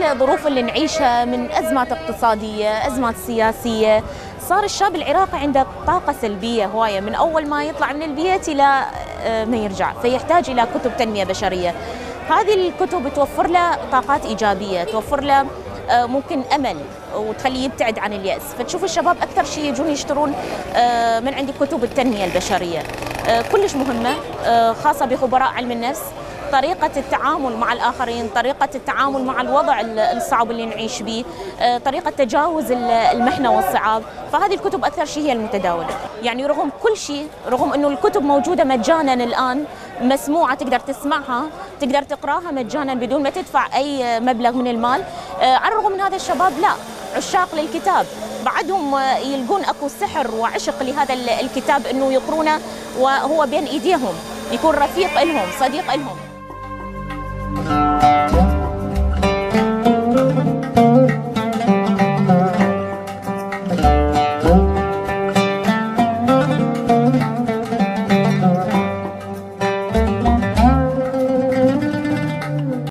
الظروف اللي نعيشها من أزمات اقتصادية، أزمات سياسية، صار الشاب العراقي عنده طاقة سلبية هواية من أول ما يطلع من البيت إلى ما يرجع، فيحتاج إلى كتب تنمية بشرية. هذه الكتب توفر له طاقات إيجابية، توفر له ممكن أمل وتخليه يبتعد عن اليأس. فتشوف الشباب أكثر شيء يجون يشترون من عندي كتب التنمية البشرية، كلش مهمة، خاصة بخبراء علم النفس، طريقة التعامل مع الآخرين، طريقة التعامل مع الوضع الصعب اللي نعيش به، طريقة تجاوز المحنة والصعاب. فهذه الكتب أكثر شيء هي المتداولة. يعني رغم كل شيء، رغم أنه الكتب موجودة مجانا الآن، مسموعة، تقدر تسمعها، تقدر تقراها مجانا بدون ما تدفع أي مبلغ من المال، على الرغم من هذا الشباب لا، عشاق للكتاب، بعدهم يلقون أكو سحر وعشق لهذا الكتاب، أنه يقرونه وهو بين إيديهم، يكون رفيق لهم، صديق لهم.